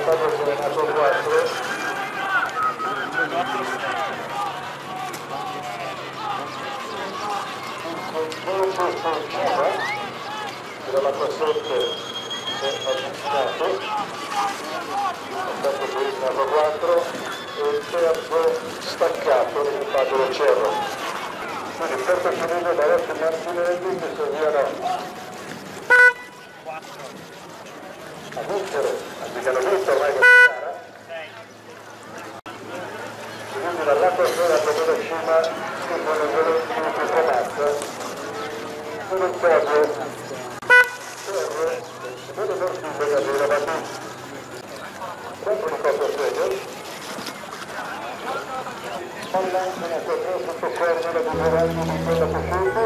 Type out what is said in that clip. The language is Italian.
stato serenato 4. Dall'acqua 7 è avvicinato, è stato serenato 4 e il terzo staccato nel padre del cerro. Quindi il terzo finito da Rossi Martinelli che servivano a vincere, anche hanno vinto ormai questa gara. Quindi dall'acqua sera proprio da cima che sono i violenti di Comazza. Sul podio Terre, Simone Dorsico e Gabriele Battisti. 4 di Costa Segno. Poi lanciano a 4 sotto corno di Giovanni di quella Cosciuti.